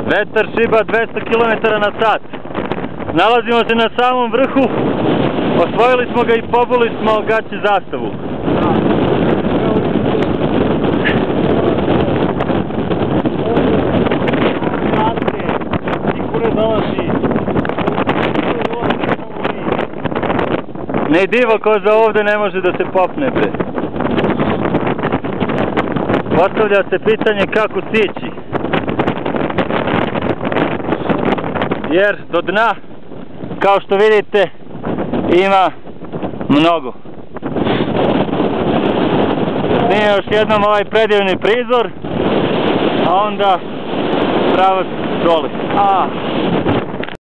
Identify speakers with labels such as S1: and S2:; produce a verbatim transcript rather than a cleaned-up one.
S1: Vetar šiba dvesta kilometara na sat. Nalazimo se na samom vrhu. Osvojili smo ga i pobuli smo gaće zastavu. Ne divo ko za ovdje ne može da se popne, bre. Postavlja se pitanje kako stići. Jer do dna, kao što vidite, ima mnogo. Snimam još jednom ovaj predivni prizor, a onda pravac dole. A.